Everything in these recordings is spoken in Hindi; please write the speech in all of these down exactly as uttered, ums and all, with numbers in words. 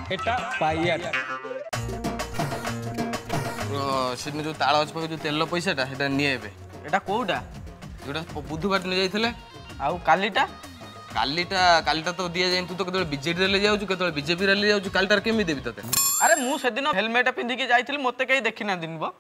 एटा पायर से जो ताल अच्छे जो तेल पैसाटा सेटा निए एटा कोउटा जोटा बुधवार नहीं जाइए आउ कालीटा कालीटा कालीटा तो दिया जाए तू तो केतले बीजेपी रैली जाउछु केतले बीजेपी रैली जाउछु कालीटार केमी देबी तते अरे मु से दिन हेलमेट पिंधि के जाइथिली मते कई देखि ना दिन बो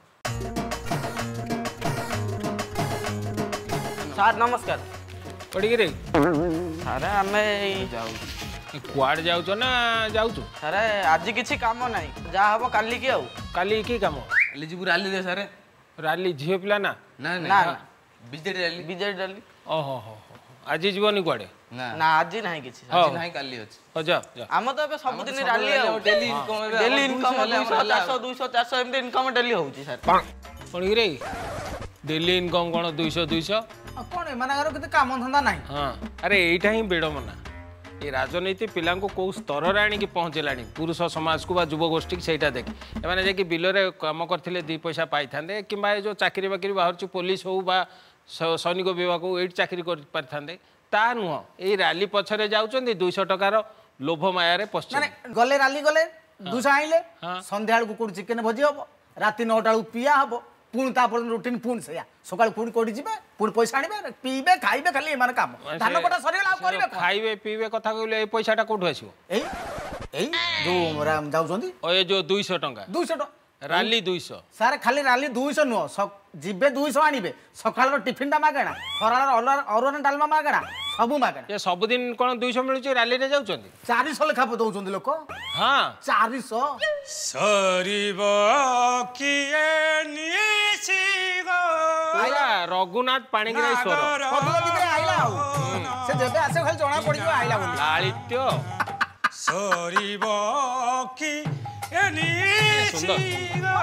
सर नमस्कार पड़ी रे सर हमें जाउ कुआड़ जाउछो ना जाउछु सर आज किछि काम नाही जा हबो काली की आउ काली की काम काली जीबु रैली रे सर रैली झियो पिला ना ना ना बीजेपी रैली बीजेपी रैली ओहो हो आज जीवनी कुआडे ना ना आज नहीं किछि आज नहीं काली अछि हो जा जा हम तो बे सब दिन रैली आउ डेली इनकम डेली इनकम दो सौ चार सौ दो सौ चार सौ एमती इनकम डेली होउची सर पड़ी रे डेली इनकम कोन दो सौ दो सौ कोन एमानगर किते काम धंदा नाही हां अरे एइटा ही बेडमना ये राजनीति पिला कौ स्तर आनी पहुँचलानी पुरुष समाज को युव गोष्ठी से देख एमाने जाकि बिलरे काम करते दी पैसा पाई था कि जो चाकरी बाकरी बाहर पुलिस हो बा सैनिक विभाग हो ये चाकरी कर ता नुह ये रैली पछरे जाउछन्ती दो सौ टकार लोभ माया पश्चिम गले रैली गले दो सौ आइले संध्या को चिकेन भोजी हम राति नौटा पिया हम पुणी तापर रुटीन पुणी से सकाल पुणी कोठी जिबे पुणी पैसा आनिबे पीबे खाइबे खाली एमान काम धान कटा सरिगला आ करिबे खाइबे पीबे कथा कहले ए पैसाटा कोठु आसीबो एई एई जो राम जाउछन्ती ओ ए जो दो सौ टका दो सौ टका रैली दो सौ सर खाली रैली दो सौ नुह जिबे दो सौ आनिबे सकाल टिफिन टा मागणा खरार अरुण डालमा मागणा सबु मागणा ये सब दिन कोन दो सौ मिलुची रैली रे जाउछन्ती चार सौ लेखा दउछन्ती लोक हां चार सौ सरीबो किए निसी गो आइला रघुनाथ पाणिग्राही स्वर कदला दिबे आइला से जेबे आसे खाली जणा पड़ी जो आइला बोली लालित्य सरीबो की एनिसी गो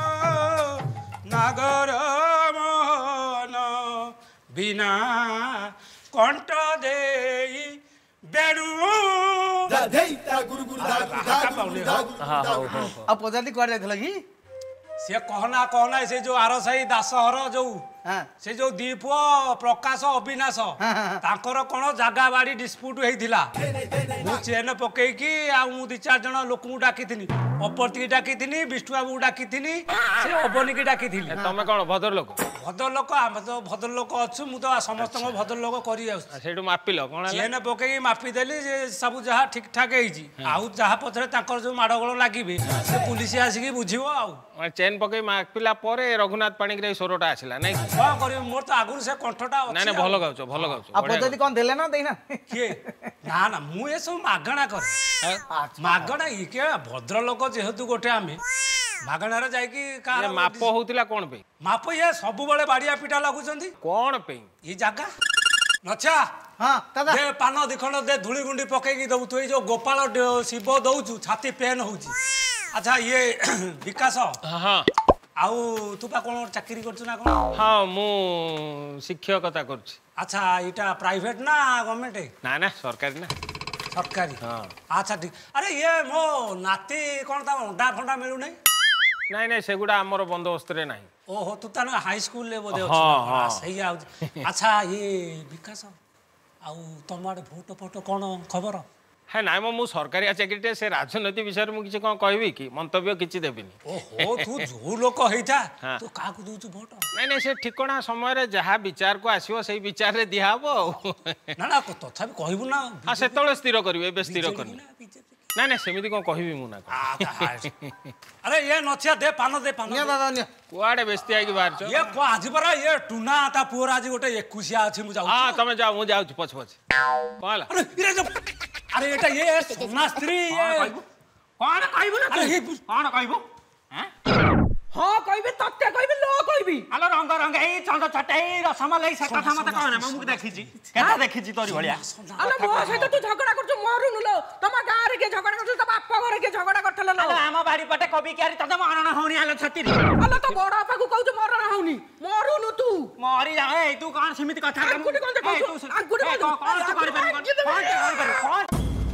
नागर मोहन बिना कंठ देई बेडू दाधैता गुरु गुरु दा हां हां अब पजाती कर जाइथला की से कहना कहना से जो आरसाई दासहर जो से जो दीप प्रकाश अविनाश तांकर कोन जागा बाड़ी डिस्प्यूट हेइथिला मु चेन पकेकी आ मु दि चार जण लोक मु डाकिथिनी अपरती डाकिथिनी विष्णु बाबू डाकिथिनी से अबनी की डाकिथिली तमे कोन भद्र लोक भद्र लोक हम तो भद्र लोक अछु मु तो समस्त भद्र लोक करी आउ सेठु मापिलो कोन चेन पकेकी मापी देली जे सब जहा ठीक ठाक हेइची आउ जहा पछरे तांकर जो माडगळ लागिबे से पुलिस आसी बुझिबो आउ चेन पकई मापिला परे रघुनाथ पाणिग्राही स्वरटा आसिला नै कौन कर मोर तो आगुर से कंठटा ना ना भल गाउछ भल गाउछ अब पद्धति कोन देले ना देना के ना ना मु ए सब मागणा कर मागणा ई के भद्र लोक जेहेतु गोटे आमे मागणा रे जाई की का माप होतिला कोन पे माप ये सब बेले बाड़िया पिटा लागुचंती कोन पे ई जागा नछा हां दादा दे पान दिखण दे धुली गुंडी पकई की दउ तू जो गोपाल शिव दउछु छाती पेन होउची अच्छा ये विकास हां आउ तू पा कोन चाकरी करछु ना कोन हां मु शिक्षकता करछि अच्छा इटा प्राइवेट ना गवर्नमेंट ना ना सरकारी ना सरकारी हां अच्छा ठीक अरे ये मो नाती कोन ता अंडा फंडा मिलु नै नहीं नहीं सेगुड़ा आमर बंदोबस्त रे नहीं ओहो तू तान हाई स्कूल ले बोदे हाँ हाँ सही आ अच्छा ये विकास आउ तमाडे फोटो फोटो कोन खबर है ना मु सरकारी चाकरी से राजनीति विषय में किसी कौन कहबी कि मंतव्य किसी देविनी ओहो तू जो लोक हेइथा तू का को दूचु वोट नहीं नहीं से ठिकणा समय रे जहा विचार को आसीबो सही विचार रे दिहाबो ना ना तथापि कहबू ना हां सेतळे स्थिर करबे बे स्थिर करबे ना ना सेमिति कोन कहबी मु ना अरे ये नछिया दे पान दे पान निया दादा निया कुआडे बेस्ती आइ के बाहर छ ये को आज बरा ये टुना ता पुअर आज गोटे एकुसिया अछि मु जाउ हां तमे जाओ मु जाउ पछ पछ कोला अरे इरे अरे एटा ये सोना स्त्री कोन कहबो ना अरे कोन कहबो हैं हां कहबे तत्ते कहबे लो कहबी आलो रंग रंग ए चंद छटे रसमलाई से कथा मत कहना मु देखि छी केता देखि छी तोरी भलिया आलो मो से तू झगड़ा करछु मरुनु लो तमा गां रे के झगड़ा करछु त बाप घर के झगड़ा करथले लो आलो आमा बाड़ी पटे कवि क्यारी तते मरण होनी आलो छती आलो तो बड़ आपा को कहू मरण होनी मरुनु तू मरी जा ए तू कोन समिति कथा अंकुटी कोन कहू अंकुटी कोन कोन कर पर कोन कर पर कोन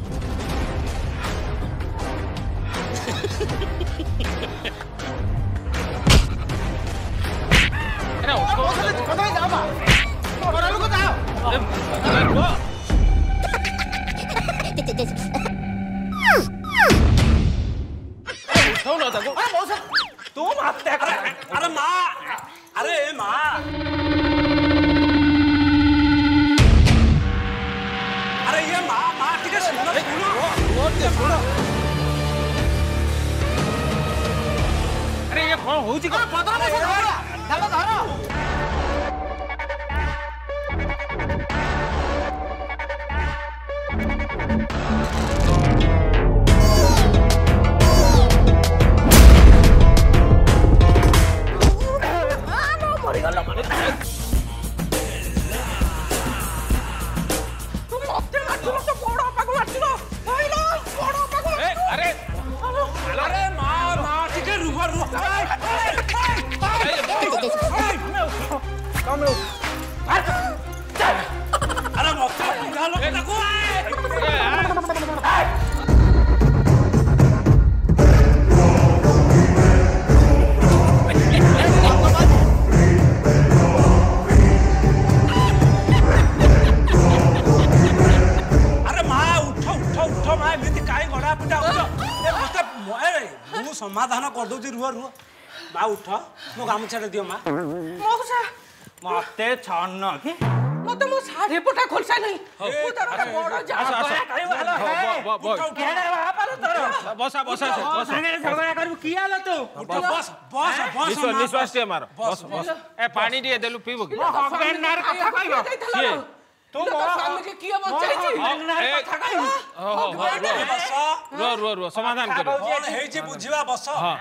अरे उसको कतई जाबा बड़ा लोग जाओ अरे କଣ ହଉଛି କଣ ଧର ଧର समाधान करदे रुह रुह बा उठ मो गामुछा दियो मा मौसा मते छन्न कि मते मो साड़ी पटा खोलसा नहीं तू तर बड़ जा बसा बसा झगड़ा करू की आलो तू बस बस बस निश्वास टे मार बस बस ए पानी दिए देलु पीबो कि हस्बैंड नार कथा कहबो किए तू मो स्वामी के किए बचाई नार कथा कहबो बस रो रो रो समाधान करो कोन हेई जे बुझिबा बस हां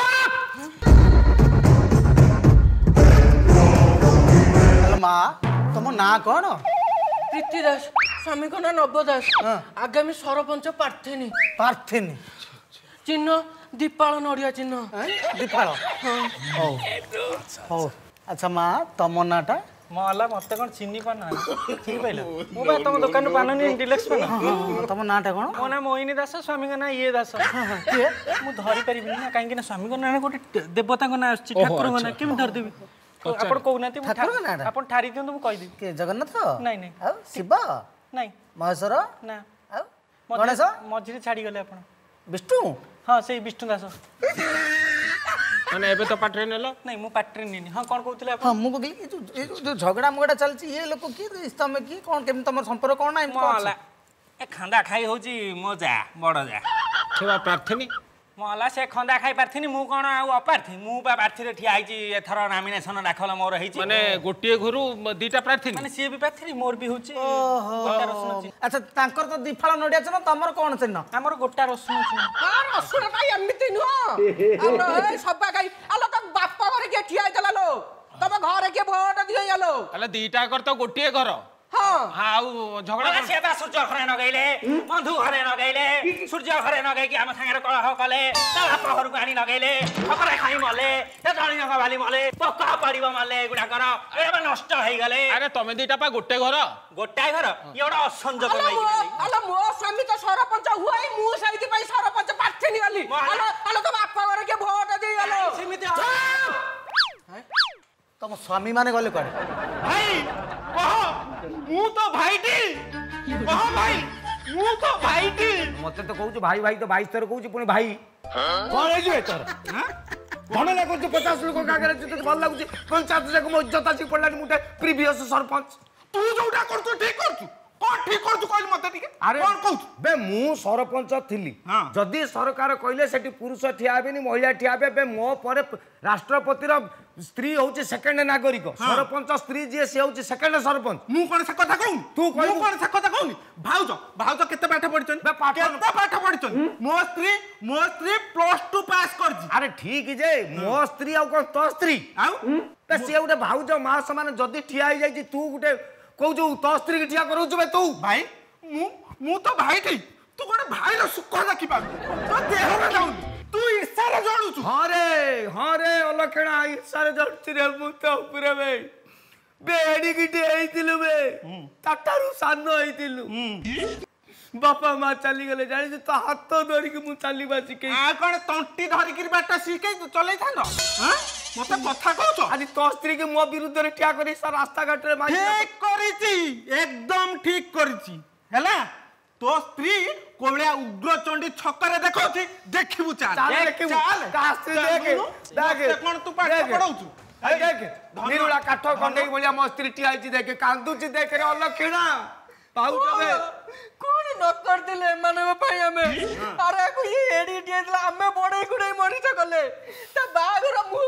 हेलो माँ तुम ना कौन प्रीति दास स्वामी को ना नव दास आगामी सरपंच पार्थिनी पार्थिनी चिन्ह दीपाल नड़िया चिन्ह दीपाल हो हो अच्छा माँ तुम नाटा मला मते कोन चिन्नी पाना चिन्नी पाइला मो बा तुम दुकान पाना नि डिलक्स पाना तुम नाटा कौन मो ना मोहिनी दास स्वामी का ना ये दास किए मु धरि परिबिनी ना काहे कि ना स्वामी को ना गोटे देवता को ना आछि ठाकुर को ना केम धर देबी आपण कोउनाती ठाकुर को ना आपण ठारी दियौ मु कहि देबी के जगन्नाथ नहीं नहीं आ शिव नहीं महेश्वर ना आ गणेश मझिरे छाड़ी गले आपण विष्णु हां सेई विष्णु दास माने एबे तो पाटरे नेलो नहीं मु पाटरे नेनी हां कोन कहउतले आपण हाँ मु कहली ये जो ये जो झगड़ा मगड़ा चलची ये लोग की रिश्ता में की कौन केम तमर संपर्क कौन है मला ए खंदा खाई होची मजा बड़ जा खेवा प्रार्थनी मला से खंदा खाई पारथिनी मु कोन आ अपारथि मु बा पारथि रे ठिया आइची एथर नॉमिनेशन दाखल मोर हेची माने गोटिए घरु दीटा प्रार्थनी माने से भी पारथि मोर भी होची गोटा रसुन चिन्ह अच्छा तांकर तो दीफाल नडिया छ तमर कौन चिन्ह हमर गोटा रसुन चिन्ह आ रसुन भाई एमिति नु आलो ए सबा गाई आलो त बाप घरे के ठिया आइतला लो तब घरे के भोट दियो आलो अले दीटा कर तो गोटिए घर हां हाउ झगड़ा मला से बा सूर्य घरे न गइले बंधु घरे न गइले सूर्य घरे न गई कि हम संगे कलह कले ता बाप घर को आनी न गइले खपरा खाई मले ते जानी न वाली मले पक्का पड़िबो मले गुडा कर एबे नष्ट होई गले अरे तमे दीटा पा गोटे घर गोटाय घर एडा असंजोग आलो नहीं मो आलो मो स्वामी तो सरपंच हुआई मु सहित पई सरपंच पार्थिनी आली आलो आलो तो बाप घरे के भोट दियो आलो सीमित तुम स्वामी माने गले करे भाई कह मु तो भाईटी कह भाई मु तो भाईटी मते तो कहू भाई भाई तो बाईस थर कहू पुणी भाई कौन है जे तोर हां भण लागो जो पचास लोग कागरे जो भल लागु पंचायत जाक मो इज्जत आसी पड़लानी मुटे प्रीवियस सरपंच तू जोटा करतु ठीक करतु कोन ठीक करतु कहली मते ठीक अरे कोन कहू बे मु सरपंच थिली जदी सरकार कहले सेठी पुरुष ठिया हेबेनी महिला ठिया हेबे बे मो परे राष्ट्रपति रो स्त्री होची सेकंड नागरिक सरपंच स्त्री जे से होची सेकंड सरपंच मु कोन से कथा कहू तू मु कोन से कथा कहू भाउज भाउज केते पाठ पढिचन बे पाठ केते पाठ पढिचन मो स्त्री मो स्त्री प्लस टू पास करजी अरे ठीक जे मो स्त्री आ कोन तो स्त्री आउ बे से उडे भाउज मा समान जदी ठिया हे जाई तू गुटे कहू जो तो स्त्री के ठिया करू बे तू भाई मु मु तो भाई ठीक तू कोन भाई रो सुख देखि पाबी तो देह रे जाऊ तू ईर्षा रे जणु हाँ रे हाँ रे अलक्षणा ईर्षा रे जणुची रे मु तो ऊपर बे बेडी गिटी हेइतिलु बे ताटारू सानो हेइतिलु बापा माँ चली गले जानी तो हाथ धरी के मु चली बासी के आ कोन तंटी धरि कि बाटा सिके चलै थांदो हां मते कथा कहउछ आज तो स्त्री के मो विरुद्ध रे ठिया करी सा रास्ता घाट रे माई ठीक करिची एकदम ठीक करिची हैला तो स्त्री कोबळिया उग्र चंडी छकरे देखौची देखिबु चाल चाल देखिबु का स्त्री देख देख कोन तू पाठ पढौछु देख निरुला काठ कंडे बोलिया मो स्त्री ठिया आइची देख कांदुची देख रे अलक्षणा पाउ जबे कोण न कर दिले माने भाई हमें अरे को ये एडी दिला हमें बड़े गुडे मरी त गले त बागर मुह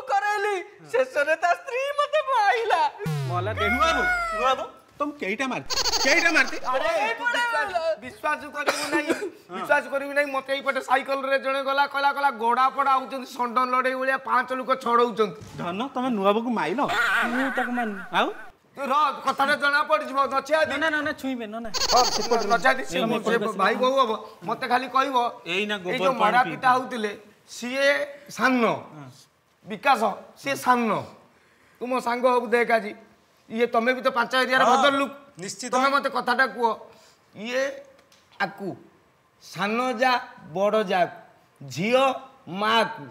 ଶେଷରେ ତା ସ୍ତ୍ରୀ ମତେ ମାଇଲା ମଲା ନୂଆ ବୋଉ ନୂଆ ବୋଉ तुम केईटा मार केईटा मारती अरे विश्वास करिबु नहीं विश्वास करिबु नहीं मते ई पटे साइकिल रे जणे गला कला कला गोडा पडा आउचन संडन लड़े भलिया पांच लोक छड़ौचन धन तमे नुआ बकु माइलो ମୁଁ ତାକୁ ମାନୁ आउ तू र कथाटा जना पड़ जिवो नचिया दे ନା ନା ନା ଛୁଇଁବେ ନା ନା नचिया दे से भाई बहु हबो मते खाली कहबो एई ना गोबर जो मारा पिटा होतिले सीए सानो विकास सीए सानो तुम सांग हबु देख आजी ये तमे भी तो पांच एरिया बदल लुक निश्चित तमे मते कथाटा कुओ ये आकु सानो जा बड़ जा झियो माँ को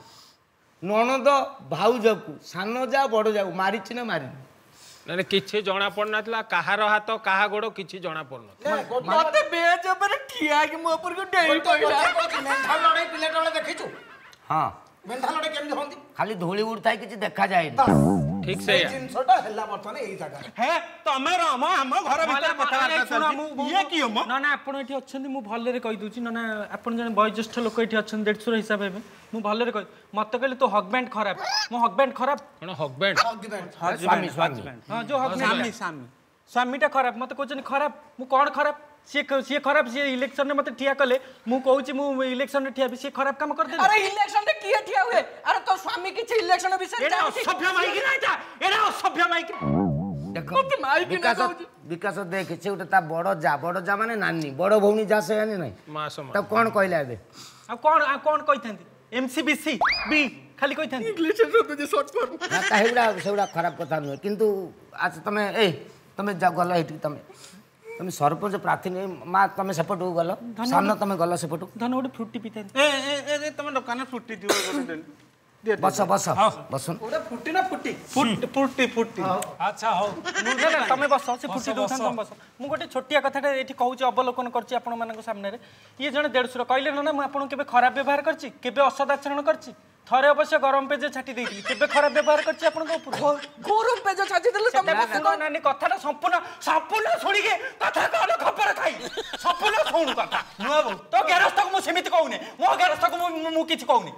ननद भाउज को सानो जा बड़ जा मारिछि ना मारि ना किछि जणा पड़नथला काहार हाथ काहा गोड़ किछि जणा पड़न मते बेज ऊपर ठिया के मो ऊपर को डेई पइला मेंढा लड़े पिले टले देखिछु हां मेंढा लड़े केमि होंदी खाली धूली उड़ताय किछि देखा जाय ठीक से जिनसटा हल्ला बर्तन एई जगह हे तमे राम हम घर भीतर कथा वार्ता ये की हम ना ना आपण एठी अछंती मु भल्ले रे कहि दूची ना ना आपण जने वयोज्येष्ठ लोक एठी अछन डेढ़ हिसाब हेबे मु भल्ले रे कहि मते कहले तो हस्बैंड खराब मो हस्बैंड खराब कोन हस्बैंड स्वामी स्वामी हां जो हस्बैंड सामी सामी स्वामीटा खराब मते कोचनी खराब मु कोन खराब सी सी खराब सी इलेक्शन रे मते ठिया कले मु कहूची मु इलेक्शन रे ठिया सी खराब काम कर दे अरे इलेक्शन रे किए ठिया हुए अरे तो स्वामी किछ इलेक्शन विषय एटा असभ्य माई कि नाटा एटा असभ्य माई कि देखो विकास विकास देख से उठे ता बड़ जा बड़ जा माने नानी बड़ भौनी जा से आने नहीं मां सम तब कोन कहला एबे आ कोन आ कोन कहिथंती एमसीबीसी बी खाली कहिथंती इंग्लिश रे तुझे शॉर्ट फॉर्म ना ताहेउडा सेउडा खराब कथा न किंतु आज तमे ए तमे जा गला हेठी तमे तमे सरपंच प्रार्थी मां तमे सेपटू गलो सामने तमे गलो सेपटू धन ओडे फ्रूटी पिथाई ए ए ए तमे दुकान फुटी दियो गोटे बस बस बसन ओडा फुटी ना फुटी फुट फुटी फुटी अच्छा हो ना ना तमे बस से फुटी दो तम बस मु गोटे छोटिया कथाटा एठी कहूची अवलोकन करची आपण मानक सामने रे ये जने डेढ़ कहले ना मु आपण केबे खराब व्यवहार करची केबे असदाचरण करची थरे अवश्य गरम पेज छाटी देइली केबे खराब व्यवहार करची आपण को ऊपर गरम पेज छाटी देले तमे सुनो नानी कथाटा संपूर्ण संपूर्ण सुनी के कथा कहले खबर खाई संपूर्ण सुनु कथा नुआ बो तो गेरस्त को मु समिति कहउने मो गेरस्त को मु किछ कहउने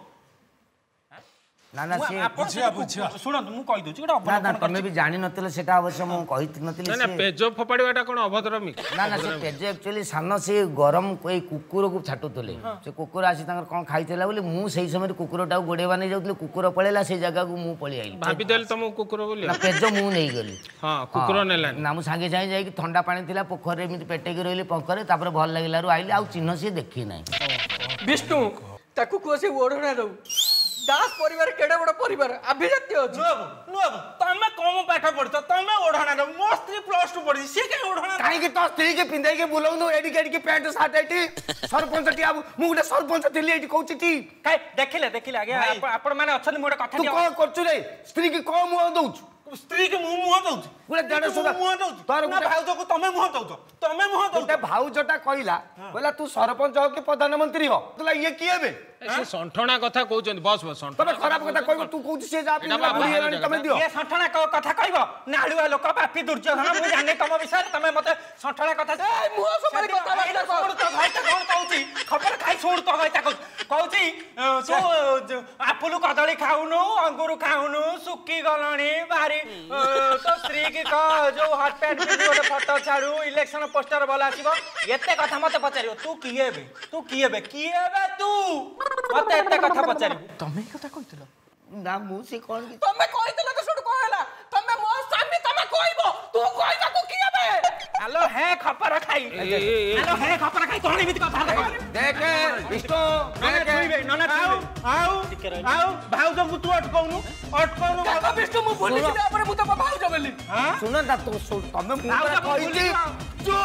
ना ना से बुझिया बुझिया सुनो मु कहि दोची गोटे ना ना अवलोकन तमे भी जानि नथिले सेटा अवश्य मु कहि नथिले ना ना पेज फपाड़ीवाटा कोन अभद्रमी ना ना से पेज एक्चुअली सानो से गरम कोई कुकुर को छाटुतले से कुकुर आसी तांकर कोन खाइतेला बोली मु सेही समय कुकुरटा गोडेवा नै जाउतले कुकुर पळेला से जगह को मु पळी आइली भाबी देल तुम कुकुर बोली ना पेज मु नै गली हां कुकुर नेला ना मु संगे जाई जाई कि ठंडा पानी थिला पोखरे एमिति पेटे के रहली पंखरे तापर भल लागिलारु आइली आ चिन्ह से देखि नै विष्णु ताकू को से ओढणा दउ दास परिवार केडा बड़ परिवार अभिजात्य अछि नुआबो नुआबो तमे कम पाठ पढत तमे ओढाना रे मो स्त्री प्लस टू पढी से के ओढाना काई कि तो स्त्री के पिंदाई के बुलाउ नो एडी केडी के पैंट शर्ट एटी सरपंच टी अब मु गुटे सरपंच थिली एटी कहूची टी काई देखिले देखिले आगे आपण माने अछन मोडे कथा तू कोन करछु रे स्त्री के को मुह दउछु स्त्री के मुंह मुंह दउछ गुटे देड़ सुदा मुंह दउछ तोर ना भाउज को तमे मुंह दउछ तमे मुंह दउछ गुटे भाउजटा कहला कहला तू सरपंच हो कि प्रधानमंत्री हो तला ये की हेबे से संठणा कथा कहउचंदी बस बस तमे खराब कथा कहबो तू कहू से जा पिला बुढ़ी हेलानी तमे दियो ये संठणा कथा कहबो नाळुआ लोक बापी दुर्योधन मु जाने तम विषय तमे मते संठणा कथा ए मुह सबरे कथा बात सुन तो भाई त कोन कहउची खबर खाई सुन तो भाई त कहउची तू आपुलु कदली खाउनु अंगुर खाउनु सुक्की गलणी भारी तो स्त्री की कह जो हॉट पैंट पिंदी गोटे फोटो छाड़ू इलेक्शन पोस्टर बोला आसीबो एते कथा मते पचारियो तू किए बे तू किए बे किए बे तू मते एते कथा पचारियो तमे कथा कहितलो ना मु से कोन की तमे कहितले तो सुड कहला तमे मो सामने तमे कहबो तू कहता तू किए बे हेलो है खपर खाई हेलो है खपर खाई कोन एमिति कथा देख विष्णु नना छुइबे नना छुइबे आउ आउ भाउज को तू अटकाउनु अटकाउनु काका विष्णु मु बोली छी आपरे मु त भाउज बोली सुन ना तो तमे मु कहिची जो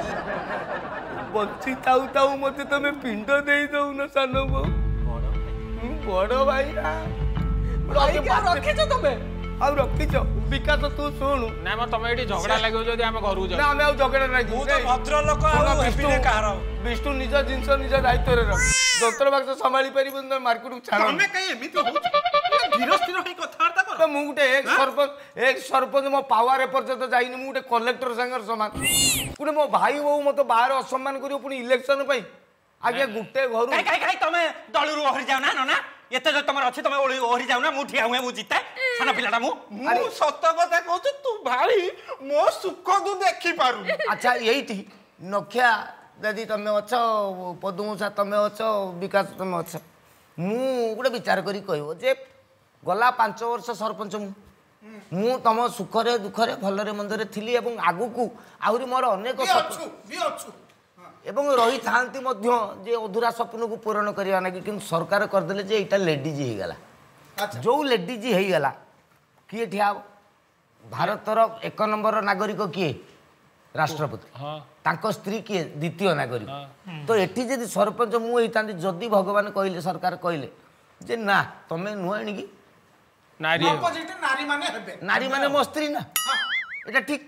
बंची ताऊ ताऊ मते तमे पिंड देई दउ न सानो बो बड़ भाई ना भाई क्या रखी छ तमे आ रखी छ विकास तू सुन ना म तमे एठी झगड़ा लागो जदी हम घर जा ना हम आउ झगड़ा नाही ମୁଁ ତ ଭଦ୍ର ଲୋକ ଆଉ ହେବିନି କାହାର विष्णु निज जिंस निज दायित्व रे रख डॉक्टर बाक्स संभाली परिबन मार्केट को छाड़ तमे कई एमिति होछ धीर स्थिर होई कथार्ता कर तो मु गुटे एक सरपंच एक सरपंच मो पावर पर्यंत जाइनी मु गुटे कलेक्टर संगर समान गुटे मो भाई बहू मते बाहर असम्मान करियो पुनी इलेक्शन पई आगे गुटे घरु काई काई काई तमे दळुरु ओहरी जाउ ना ना एते जो तमर अछि तमे ओहरी जाउ ना मु ठिया हुए मु जिते ସାନ ପିଲାଟା ମୁଁ ମୁଁ ସତ କଥା କହୁଛୁ ତୁ ଭାଇ ମୋ ସୁଖ ତୁ ଦେଖି ପାରୁ ଆଚ୍ଛା ଏଇଠି ନଖିଆ ଯଦି ତମେ ଅଛ ପଦୁମୂଷା ତମେ ଅଛ ବିକାଶ ତମେ ଅଛ ମୁଁ ଗୋଟେ ବିଚାର କରି କହିବ ଯେ ଗଲା ପାଞ୍ଚ ବର୍ଷ ସରପଞ୍ଚ ମୁଁ ମୁଁ ତମ ସୁଖରେ ଦୁଃଖରେ ଭଲରେ ମନ୍ଦରେ ଥିଲି ଏବଂ ଆଗକୁ ଆହୁରି ମୋର ଅନେକ ଏବଂ ରହିଥାନ୍ତି ମଧ୍ୟ ଯେ ଅଧୁରା ସ୍ୱପ୍ନକୁ ପୂରଣ କରିବା ଲାଗି କିନ୍ତୁ ସରକାର କରିଦେଲେ ଯେ ଏଇଟା ଲେଡିଜ୍ ହେଇଗଲା ଯେଉଁ ଲେଡିଜ୍ ହେଇଗଲା କିଏ ଠିଆ ହେବ ଭାରତର ଏକ ନମ୍ବର ନାଗରିକ କିଏ ରାଷ୍ଟ୍ରପତି ତାଙ୍କ ସ୍ତ୍ରୀ କିଏ ଦ୍ୱିତୀୟ ନାଗରିକ ତ ଏଠି ଯଦି ସରପଞ୍ଚ ମୁଁ ହେଇଥାନ୍ତି ଯଦି ଭଗବାନ କହିଲେ ସରକାର କହିଲେ ଯେ ନା ତମେ ନୁହଁ ଏଣିକି ନାରୀ ନାରୀ ମାନେ ମୋ ସ୍ତ୍ରୀ ନା ଏଇଟା ଠିକ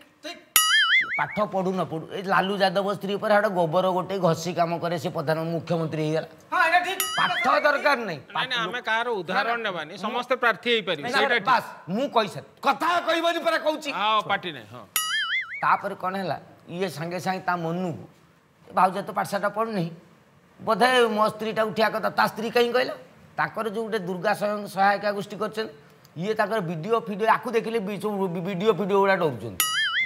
ପାଠ ପଢୁ ନ ପଢୁ ଏଇ ଲାଲୁ ଯାଦବ ସ୍ତ୍ରୀ ଉପରେ ଗୋଟେ ଗୋବର ଗୋଟେ ଘଷି କାମ କରେ ସେ ପ୍ରଧାନ ମୁଖ୍ୟମନ୍ତ୍ରୀ ହେଇଗଲା ପାଠ ଦରକାର ନାହିଁ ଆମେ କାହାର ଉଦାହରଣ ନେବାନି ସମସ୍ତେ ପ୍ରାର୍ଥୀ ହେଇପାରିବେ ବାସ୍ ମୁଁ କହିସାରି କଥା କହିବନି ପରା କହୁଛି ପାଟି ନାହିଁ ହଁ ତାପରେ କ'ଣ ହେଲା ଇଏ ସାଙ୍ଗେ ସାଙ୍ଗେ ତା ମନକୁ ଭାଉଜ ତ ପାଠଶାଠ ପଢ଼ୁନି ବୋଧେ ମୋ ସ୍ତ୍ରୀଟାକୁ ଠିଆ କଥା ତା ସ୍ତ୍ରୀ କାହିଁ କହିଲା ତାଙ୍କର ଯେଉଁ ଗୋଟେ ଦୁର୍ଗା ସ୍ୱୟଂ ସହାୟିକା ଗୋଷ୍ଠୀ କରିଛନ୍ତି ଇଏ ତାଙ୍କର ଭିଡ଼ିଓ ଫିଡ଼ିଓ ଆକୁ ଦେଖିଲେ ସବୁ ଭିଡ଼ିଓ ଫିଡ଼ିଓ ଗୁଡ଼ା ଡରୁଛନ୍ତି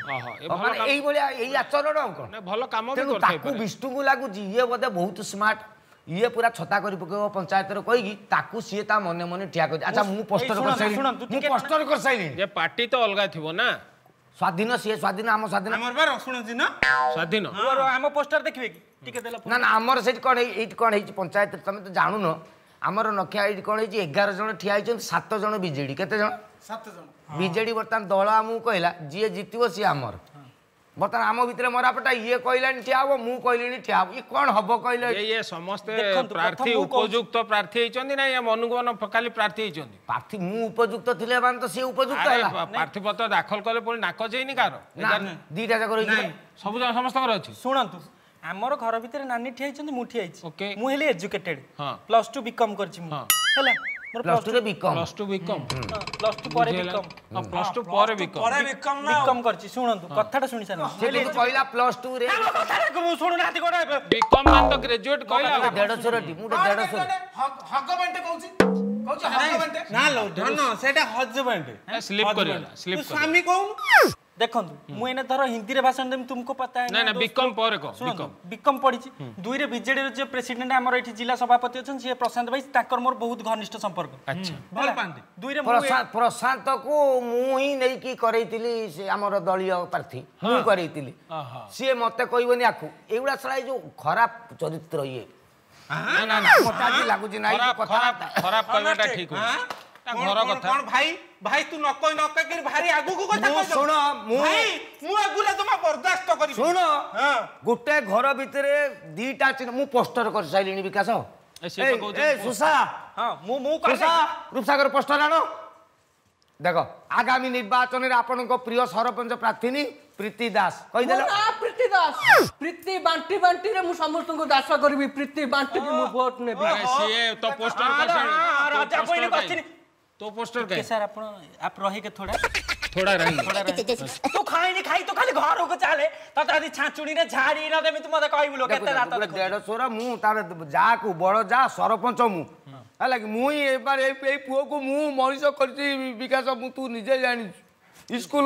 এইভাবে এই আচরণ ভাল কাম তাকে বিষ্ণুকে লাগুଛି ইয়ে বোধে বহুত স্মার্ট ইয়ে পুরা ছতা করে পকাইব পঞ্চায়েতর কইকি তাকু সিয়ে তা মনে মনে ঠিয়া করে আচ্ছা মু পোস্টার করে সাইলি মু পোস্টার করে সাইলি যে পার্টি তো অলগা থিবো না স্বাধীন সিয়ে স্বাধীন আম স্বাধীন আমার বার শুনছি না স্বাধীন তোর আম পোস্টার দেখিবে কি টিকে দেলা না না আমার সেটি কোন এইটি কোন হইছি পঞ্চায়েত তুমি তো জানুন আমার নখিয়া এইটি কোন হইছি এগারো জন ঠিয়া হইছেন সাত জন বিজেডি কেতে জন সাত জন বিজেডি বর্তমান দল আমু কইলা যিয়ে জিতিব সি আমার বর্তমান আম ভিতরে মরাপটা ইয়ে কইলানি ঠিয়া হব মু কইলিনি ঠিয়া হব ই কোন হব কইলে ইয়ে সমস্তে প্রার্থী উপযুক্ত প্রার্থী হইছন্তি না ইয়ে মনুগণ খালি প্রার্থী হইছন্তি প্রার্থী মু উপযুক্ত থিলে মানে তো সে উপযুক্ত হেলা প্রার্থী পত্র দাখল কলে পুনি নাক যাইনি কার দুইটা জায়গা রইছে সবু জন সমস্তଙ୍କର ଅଛି শুনন্তু ଆମର ଘର ଭିତରେ ନାନୀ ଠିଆ ହେଇଛନ୍ତି ମୁଁ ଠିଆ ହେଇଛି ମୁଁ ହେଲି ଏଜୁକେଟେଡ୍ ପ୍ଲସ୍ ଟୁ ବିକମ୍ କରିଛି ମୁଁ ହେଲା ମୋର ପ୍ଲସ୍ ଟୁ ରେ BCom plus two BCom plus two ପରେ ବିକମ୍ ପ୍ଲସ୍ ଟୁ ପରେ ବିକମ୍ ପରେ ବିକମ୍ ନା ବିକମ୍ କରିଛି ଶୁଣନ୍ତୁ କଥାଟା ଶୁଣି ସାର ସେ କିନ୍ତୁ କହିଲା ପ୍ଲସ୍ ଟୁ ରେ କଥାଟା ମୁଁ ଶୁଣୁନାହାନ୍ତି କୋଡା ବିକମ୍ ମାନେ ତ ଗ୍ରାଜୁଏଟ୍ କହିଲା ଦେଢ଼ଶହ ଟି ମୁଁ ଦେଢ଼ଶହ ହଗବେଣ୍ଟେ କହୁଛି କହୁଛି ହଗବେଣ୍ଟେ ନା लो ଧନ ସେଟା ହଜବେଣ୍ଡ ସ୍ଲିପ କରିଲା ସ୍ଲିପ ସ୍ୱାମୀ କହୁନୁ ଦେଖନ୍ତୁ ମୁଁ ଏଇନା ଧର ହିନ୍ଦୀରେ ଭାଷଣ ଦେବି ତୁମକୁ ପତା ନା ନା ବିକମ୍ ପରେ କହ ବିକମ୍ ବିକମ୍ ପଢିଛି ଦୁଇରେ ବିଜେଡିର ଯେ ପ୍ରେସିଡେଣ୍ଟ ଆମର ଏଠି ଜିଲ୍ଲା ସଭାପତି ଅଛନ୍ତି ସିଏ ପ୍ରଶାନ୍ତ ଭାଇ ତାଙ୍କର ମୋର ବହୁତ ଘନିଷ୍ଠ ସମ୍ପର୍କ ଆଚ୍ଛା ଭଲ ପାଆନ୍ତି ଦୁଇରେ ପ୍ରଶାନ୍ତ କୁ ମୁଁ ହିଁ ନେଇକି କରେଇଥିଲି ସେ ଆମର ଦଳୀୟ ପ୍ରାର୍ଥୀ ମୁଁ କରେଇଥିଲି ସିଏ ମତେ କହିବନି ଆକୁ ଏଇଗୁଡ଼ା ଛଡ଼ା ଏଇ ଯୋଉ ଖରାପ ଚରିତ୍ର ଇଏ ନା ନା ନା ମତେ ଆଜି ଲାଗୁଛି ନାଇଁ ଖରାପ ଖରାପ କହିବାଟା ଠିକ ଘର କଥା କଣ ଭାଇ ଭାଇ ତୁ ନ କହି ନ କହି ଭାରି ଆଗକୁ କଥା ମୁଁ ଶୁଣ ମୁଁ ମୁଁ ଆଗୁଲା ଜମା ବରଦାସ୍ତ କରିବି ଶୁଣ ଗୋଟେ ଘର ଭିତରେ ଦିଟା ଚିହ୍ନ ମୁଁ ପୋଷ୍ଟର କରି ସାଇଲିଣି ବିକାଶ ଏ ସୁଷା ହଁ ମୁଁ ମୁଁ ସୁଷା ରୂପସାଗର ପୋଷ୍ଟର ଆଣ ଦେଖ ଆଗାମୀ ନିର୍ବାଚନରେ ଆପଣଙ୍କ ପ୍ରିୟ ସରପଞ୍ଚ ପ୍ରାର୍ଥିନୀ ପ୍ରୀତି ଦାସ କହିଦେଲ ପ୍ରୀତି ଦାସ ପ୍ରୀତି ବାଣ୍ଟି ବାଣ୍ଟି ରେ ମୁଁ ସମସ୍ତଙ୍କୁ ଦାସ କରିବି ପ୍ରୀତି ବାଣ୍ଟି ମୁଁ ଭୋଟ ନେବି ସିଏ ତ ପୋଷ୍ଟର ରାଜା କହିଲେ question तो पोस्टर के सर अपन आप रही के थोड़ा थोड़ा रही थोड़ा रही तू खाई नहीं खाई तो खाली घर को चाले त दादी छाचुड़ी रे झाड़ी न देमी तू मते कहबो लो केते रात तक डेढ़ सौ रा मु तार जा को बड़ जा सरपंच मु हला कि मुई ए बार ए पुओ को मु मनिष करती विकास मु तू निजे जानि स्कूल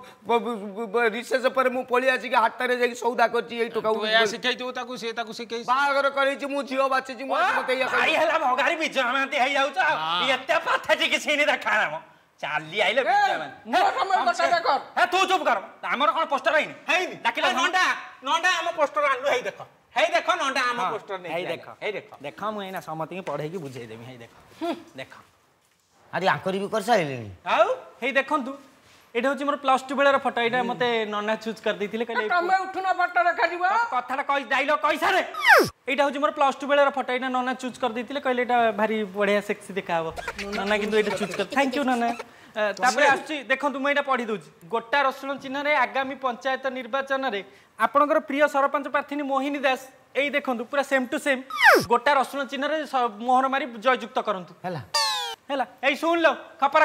रिसेस पर मु पळी आसी के हाथ रे जाई सौदा करती ए टका ए सिखाई दो ताकू से ताकू सिखाई बागर करै छी मु जियो बाची छी मु मते या आई हला भगारी बिजय मानती हे जाउ छ एते पाथाजी के सीनी देखा ना चाली आइले बिजय मान मोर समय बटा कर हे तू चुप कर हमर कोन पोस्टर आइनी हेनी डाकिला नंडा नंडा हम पोस्टर आनलु हेई देखो हेई देखो नंडा हम पोस्टर नै हेई देखो हेई देखो देखा मु एना समति के पढाई के बुझाई देमी हेई देखो देखो अरे आंकरी भी कर साइलेनी आउ हेई देखंतु एटा होची मोर प्लस टू बेलर फोटो एटा मते नन्ना चूज कर देथिले कहले तमे उठना बटा रखा दिबो कथाटा कहि डायलॉग कहि सारे एटा होची मोर प्लस टू बेलर फोटो एटा नन्ना चूज कर देथिले कहले एटा भारी बढ़िया सेक्सी देखाबो नन्ना किंतु एटा चूज कर थैंक यू नन्ना तापर आछि देखंतु मैं एटा पढी दोछि गोटा रसुण चिन्ह रे आगामी पंचायत निर्वाचन रे आपनकर प्रिय सरपंच प्रार्थी मोहिनी दास एई देखंतु पूरा सेम टू सेम गोटा रसुण चिन्ह रे मोहर मारी जययुक्त करंतु हैला हैला एई सुन लो खपर खाई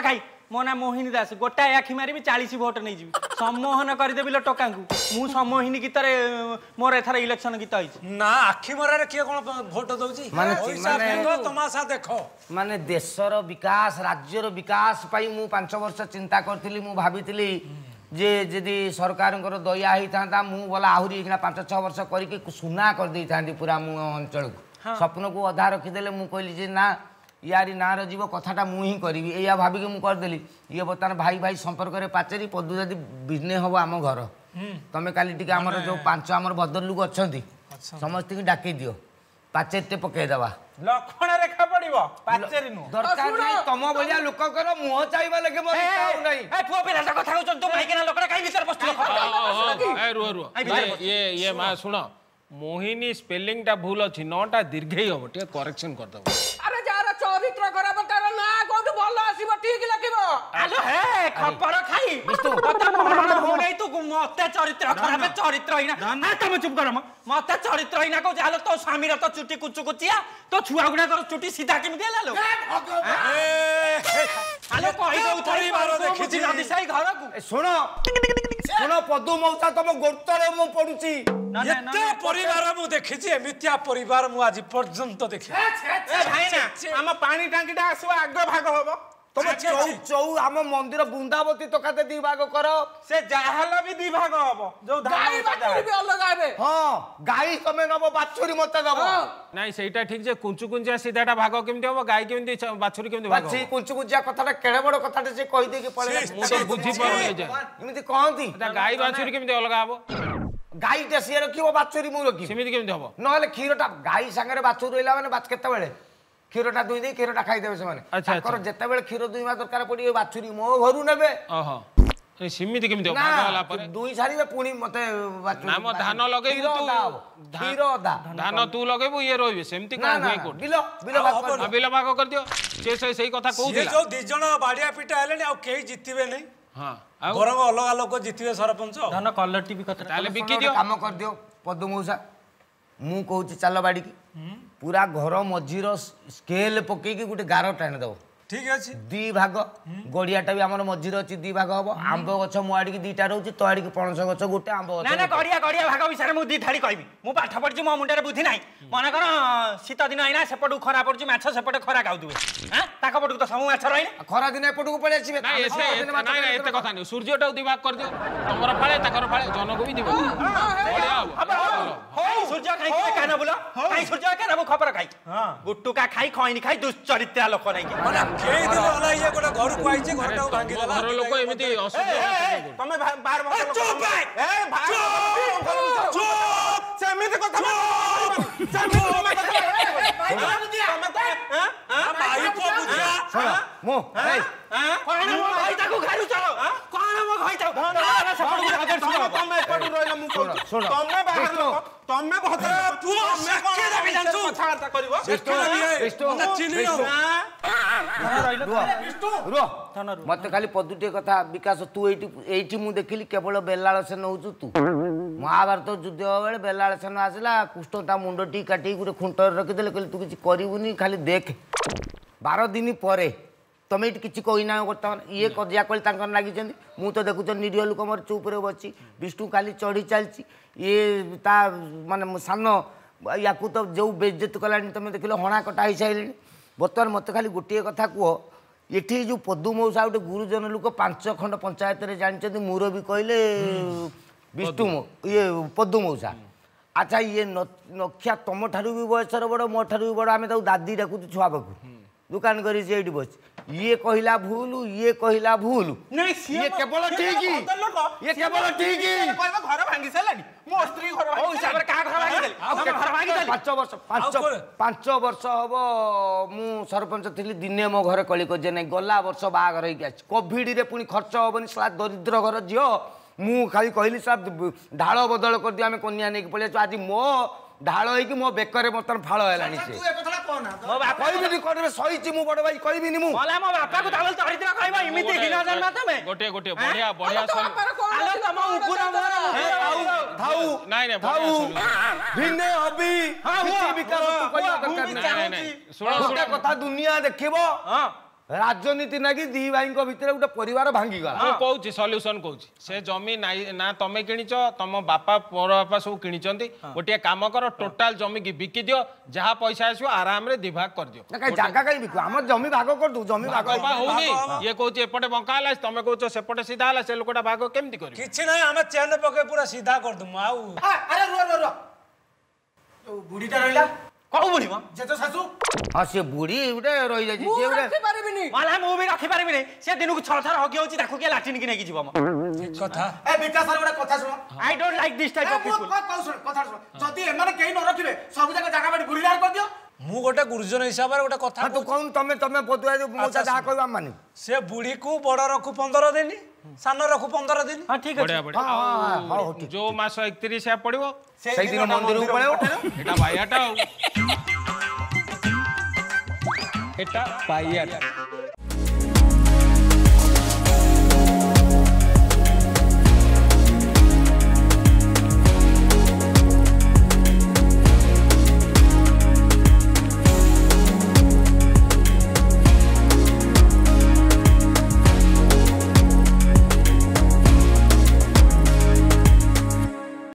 मो ना मोहिनी दास गोटाए आखि मारिबी चालीस भोट नहीं जीवी सम्मोहन करदेबी लो टोका को मु सम्मोहिनी गीत रे मोर एथर इलेक्शन गीत होइछ ना आखि मरारे किए कोन भोट दउची माने पैसा फेंको तमाशा देखो माने देशर विकास राज्यर विकास पाई मु पांच वर्ष चिंता करथिली मु भाबिथिली जे जदि सरकार दया होता मु बोला आहरी पांच छह वर्ष करके सुना कर दे था पूरा मु अंचल को स्वप्न को अधा रखीदे मुझे कहली ना यारी ना जीव कथाटा मुझी करी या भाविक मुझे करदेली ये बर्तमान भाई भाई संपर्क में पाचेरी पदू जदि बिजनेस हम आम घर तुम काली टी आम जो पांच आम भद्र लोक अच्छा समस्त डाक दियो पाचेरी पकईदवा लक्षण रेखा पड़िबो पाचेरी नु दरकार नहीं तुम भलिया लोककर मुह चाहिबा लगे मोर इच्छा नहीं ए पुओ पिलाटा कथा कहउछ तू माइकेना लोकड़ा काई भीतर बसलो ए रुह रुह ये ये मां सुनो मोहिनी स्पेलिंग टा भूल अछि नटा दीर्घई हो टे करेक्शन कर दो अरे जार चरित्र खराब तार ना कोठु भलो आसीबो ठीक लागिबो आलो हे खपर खाई कथा मन हो नै तू मते चरित्र खराब चरित्र हिना ना तुम चुप कर मते चरित्र हिना को जालो तो स्वामी र तो चुटी कुचु कुचिया तो छुआ गुडा कर चुटी सीधा केम देला लो आलो कहि दउ थरी मारो देखि नदी साई घर को सुनो सुनो पदू मौसा तुम गोर्तरे मु पडुची एते परिवार मु देखिछि एमितिया परिवार मु आज पर्यंत देखि ए भाई ना हम पानी टांकीटा आसो आग भाग होबो तुम चौ चौ आम मंदिर बुंदावती तो काते दी भाग करो से जाहल भी दी भाग होबो जो गाई बाछुरी भी अलग आबे हां गाई तमे नबो बाछुरी मते दबो नहीं सेटा ठीक जे कुंचु कुंचिया सीधाटा भाग केमति होबो गाई केमति बाछुरी केमति भाग बाछी कुंचु कुंचिया कथाटा केड़े बड़ कथाटा से कहि दे के पळे मु तो बुझी पारो जे इमिति कहंती गाई बाछुरी केमति अलग आबो गाई टेसी रखिबो बाछुरी मु रखि सेमिति केमति होबो नहले खीरटा गाई संगे बाछुरी रहला माने बाछ केते बेले क्षीरटा दुई दे क्षीरटा खाई देबे से माने जेते बेले क्षीर दुईमा दरकार पड़ी बाछुरी मो घरु नेबे ओहो ए सिमिति केमति भाग होला पर दुई छारीबे पुणी मते बाछुरी नाम धान लगेबु तू क्षीर दा धान तू लगेबु ये रहबे सेमति कोन होय कोट बिलो बिलो भाग कर बिलो भाग कर दियो से से सही कथा कहू ये जो दी जण बाडिया पिटा हेले आ केही जितिबे नै हां गरम अलग लोक जितिबे सरपंच धन कलर टीवी कथा ताले बिकी दियो काम कर दियो पद्म मौसा मु कहूची चल बाड़ी की पूरा घर मझीर स्केल पकईकी गोटे गार टाणी दब ठीक अच्छे दी भाग गड़ियाटा भी आम मझीर अच्छी दी भाग हम आंब गछ मो आड़ी दीटा रोचे तो आड़ी पणस गछ गोटे आंब ना ना गड़िया गड़िया भाग विषय में दी ठाड़ी कहबी मु पाठ पढ़ी मो मुंडे बुद्धि ना मन कर शीत दिन आईना सेपट खरा पड़ी माछ सेपट खरा खाऊे हाँ ताक पटू तो सब माछ रही खरा दिन एपट को पड़े आसबे एत कथा नहीं सूर्यटा दिवाग कर दियो तुमर फाळे ताकर फाळे जनक भी दिबो सूर्य खाई काना बोला खाई सूर्य काना बो खबर खाई गुट्टुका खाई खैनी खाई दुश्चरित्रा लोक नहीं केही दिन होला ये गोटे घर को आइছে ঘরটা ভাঙি দেলা घर लोक एमिति असुविधा तमे बार बार चुप ए भाई चुप सेमिति कथा सेमिति माई को बुझिया सुन मो ए कोन मो भाई ताको खाइलु चलो कोन मो भाई ताको ना सपड़ अगर सुनो तमे पटु रहला मु कहू सुन तमे बाहर लोक तमे भद्र तू सके देबी जानसु कथा करबो विष्णु ना चिनियो मत खाली पदुटे कथा विकास तू एटी एटी मु देखिली केवल बेलाल सेन होचु तू महाभारत युद्ध बेले बेलाल सेन आसला कुष्ठ ता मुंडटी काटी गुटे खुंटर रखिदेले कहले तू किछि करिवुनी खाली देख बारह दिन परे तुम ये किसी कहना बर्तमान ये कजिया कल तांकर लागी मु तो देखुच निरीह लोक मोर चुप रे बची विष्णु काली चढ़ी चलती ये ता माने सान या तो जो बेइज्जत कला तुम देख हणा कटा हो सारे बर्तमान मत खाली गोटे कथा कह ये जो पदू मौसा गोटे गुरुजन लोक पांच खंड पंचायत जानते मुरबी कहले विष्णु ये पदू मौसा अच्छा ये नक्षा तुम ठारू भी बयसर बड़ मो ठारू भी बड़ आम दादी डाकू छुआ पाखु दुकान करी बस ये कहला भूल ये कहला भूल नहीं ये केवल ठीक ये केवल ठीक कहबा घर भांगी सलानी मो स्त्री घर भांगी ओ हिसाब रे का घर भांगी देली हम घर भांगी देली पांच वर्ष पांच पांच वर्ष हबो मु सरपंच थिली दिने मो घर कली को जे नै गला वर्ष बागर होई गया कोविड रे पुनी खर्च होबनी सला दरिद्र घर जियो मु खाली कहली सब ढाळ बदल कर दियो आमे कन्या नै पळे आज मो ढाळ होई कि मो बेकर बर्तन फाळ हेलानी से तू ए कथला कहना मो बाप कहबिनी करबे सहीची मु बड़ भाई कहबिनी मु मला मो बापा को तावल दरिद्र कहबा इमिति हिना जन्मा तमे गोटे गोटे बढ़िया बढ़िया सल आलो तम उपुर मोर थाऊ नहीं नहीं थाऊ भिन्ने हबी किछि विकास तू कहियो दरकार नहीं नहीं सुनो सुनो कथा दुनिया देखिबो हां राजनीति नागी दी भाई भितर गोटे परिवार भांगी गला ମୁଁ କହୁଛି ସଲ୍ୟୁସନ କହୁଛି ସେ ଜମି ନାଇଁ ନା ତମେ କିଣିଛ ତମ ବାପା ପର ବାପା ସବୁ କିଣିଛନ୍ତି ଗୋଟିଏ କାମ କର ଟୋଟାଲ ଜମି କି ବିକି ଦିଅ ଯାହା ପଇସା ଆସିବ ଆରାମରେ ଦିଭାଗ କରିଦିଅ କାଇଁ ଜାଗା କାଇଁ ବିକୁ ଆମ ଜମି ଭାଗ କରିଦୁ ଜମି ଭାଗ ବାପା ହଉନି ଇଏ କହୁଛି ଏପଟେ ବଙ୍କା ହେଲା ତମେ କହୁଛ ସେପଟେ ସିଧା ହେଲା ସେ ଲୋକଟା ଭାଗ କେମିତି କରିବ କିଛି ନାହିଁ ଆମେ ଚେନ ପକେଇ ପୁରା ସିଧା କରିଦମୁ ଆଉ ଆରେ ରୁହ ରୁହ ରୁହ ଯୋଉ ବୁଢୀଟା ରହିଲା କଉ ବୁଢୀ ମ ଜେଜ ଶାଶୁ ହଁ ସେ ବୁଢୀ ଗୋଟେ ରହି ଯାଇଛି ମୁଁ ସେ ଗୋଟେ ରଖି ପାରିବିନି ମାଲା ମୁଁ ବି ରଖି ପାରିବିନି ସେ ଦିନକୁ ଛଅ ଥର ହଗି ହଉଛି ତାକୁ କିଏ ଲାଟିନ୍ କି ନେଇକି ଯିବ ମ କଥା ଏ ବିକାଶ ସାର୍ ଗୋଟେ କଥା ଶୁଣ I don't like this type of people ଶୁଣ କଥା ଶୁଣ ଯଦି ଏମାନେ କେହି ନ ରଖିବେ ସବୁ ଜାଗା ଜାଗା ବାଡି ବୁଢୀ ଲାର କରିଦିଅ ମୁଁ ଗୋଟେ ଗୁରୁଜନ ହିସାବରେ ଗୋଟେ କଥା ତୁ କହୁନ ତମେ ତମେ ପତୁଆ ମୁଁ ଯାହା କହିବା ମାନି ସେ ବୁଢୀକୁ ବଡ ରଖୁ ପନ୍ଦର ଦିନ ସାନ ରଖୁ ପନ୍ଦର ଦିନ ହଁ ଠିକ ଅଛି ବଢିଆ ବଢିଆ ଆଉ ଯୋଉ ମାସ ଏକତିରିଶ ପଡିବ ସେଇଦିନ ମନ୍ଦିରକୁ ପଳେଇବ ଏଟା ବାଇଆଟା ଆଉ ଏଟା ବାଇଆଟା